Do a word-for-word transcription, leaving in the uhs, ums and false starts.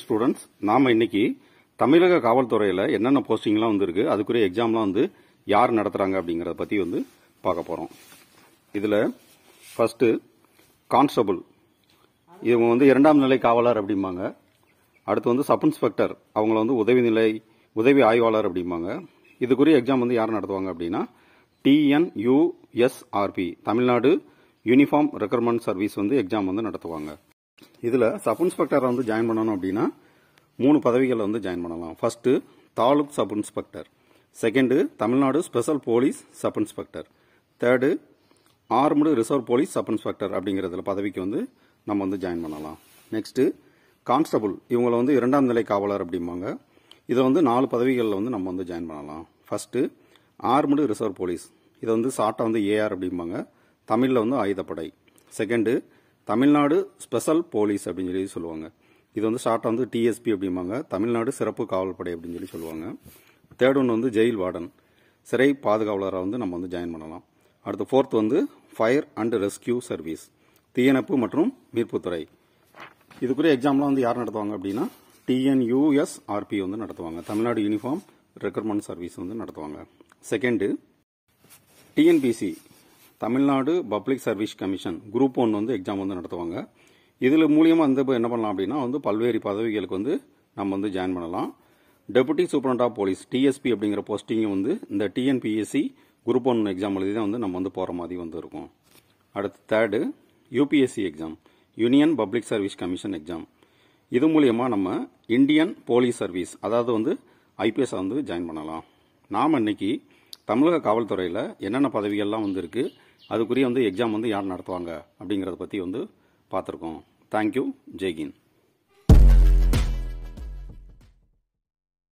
Students, நாம இன்னைக்கு தமிழக காவல்துறையில என்னென்ன போஸ்டிங்லாம் வந்திருக்கு, அதுக்குரிய எக்ஸாம்லாம் வந்து யார் நடத்துறாங்க அப்படிங்கறத பத்தி வந்து பார்க்க போறோம். இதுல ஃபர்ஸ்ட் கான்ஸ்டபிள், இவங்க வந்து இரண்டாம் நிலை காவலர் அப்படிம்பாங்க. அடுத்து வந்து சப் இன்ஸ்பெக்டர், அவங்கள வந்து உதவி நிலை உதவி ஆய்வாளர் அப்படிம்பாங்க. இதுக்குரிய எக்ஸாம் வந்து யார் நடத்துவாங்க அப்படின்னா TNUSRB, Tamil Nadu uniform recruitment service வந்து எக்ஸாம் வந்து நடத்துவாங்க. இதுல சப் இன்ஸ்பெக்டர் வந்து ஜாயின் பண்ணணும் அப்படின்னா மூணு பதவிகள் வந்து ஜாயின் பண்ணலாம். First taluk sub inspector, second Tamil Nadu special police sub inspector, third armed reserve police sub inspector அப்படிங்கறதுல பதவிக்கு வந்து நம்ம வந்து ஜாயின் பண்ணலாம். நெக்ஸ்ட் கான்ஸ்டபிள், இவங்கள வந்து இரண்டாம் நிலை காவலர் அப்படிம்பாங்க. இதை வந்து நாலு பதவிகளில் வந்து நம்ம வந்து ஜாயின் பண்ணலாம். ஃபர்ஸ்ட் ஆர்ம்டு ரிசர்வ் போலீஸ், இதை வந்து ஷார்ட்டா வந்து ஏஆர் அப்படிம்பாங்க, தமிழ்ல வந்து ஆயுதப்படை. செகண்ட் தமிழ்நாடு ஸ்பெஷல் போலீஸ் அப்படின்னு சொல்லி சொல்லுவாங்க, இது வந்து ஷார்ட்டா வந்து டிஎஸ்பி அப்படிம்பாங்க, தமிழ்நாடு சிறப்பு காவல்படை அப்படின்னு சொல்லி சொல்லுவாங்க. தேர்ட் ஒன் வந்து ஜெயில் வார்டன், சிறை பாதுகாவலராக வந்து நம்ம வந்து ஜாயின் பண்ணலாம். அடுத்து ஃபோர்த் வந்து ஃபயர் அண்ட் ரெஸ்கியூ சர்வீஸ், தீயணைப்பு மற்றும் மீட்புத்துறை. இதுக்குரிய எக்ஸாம்லாம் வந்து யார் நடத்துவாங்க அப்படின்னா டிஎன்யூஎஸ்ஆர்பி வந்து நடத்துவாங்க, தமிழ்நாடு யூனிஃபார்ம் ரெக்ரூட்மெண்ட் சர்வீஸ் வந்து நடத்துவாங்க. Second TNPSC, Tamil Nadu public service commission group one வந்து எக்ஸாம் வந்து நடத்துவாங்க. இதுல மூலியமா வந்து என்ன பண்ணலாம் அப்படின்னா வந்து பல்வேறு பதவிகளுக்கு வந்து நம்ம வந்து ஜாயின் பண்ணலாம். Deputy superintendent of police DSP அப்படிங்கிற போஸ்டிங் வந்து இந்த டிஎன்பிஎஸ்சி குரூப் ஒன் எக்ஸாம் எழுதி தான் வந்து நம்ம வந்து போற மாதிரி வந்து இருக்கும். அடுத்து third UPSC exam, union public service commission exam. இது மூலியமா நம்ம இந்தியன் போலீஸ் சர்வீஸ், அதாவது வந்து ஐபிஎஸ் வந்து ஜாயின் பண்ணலாம். நாம இன்னைக்கு தமிழக காவல்துறையில என்னென்ன பதவிகள்லாம் வந்து இருக்கு, அதுக்குரிய வந்து எக்ஸாம் வந்து யார் நடத்துவாங்க அப்படிங்கறத பத்தி வந்து பார்த்திருக்கோம். தேங்க்யூ. ஜெய்ஹிந்த்.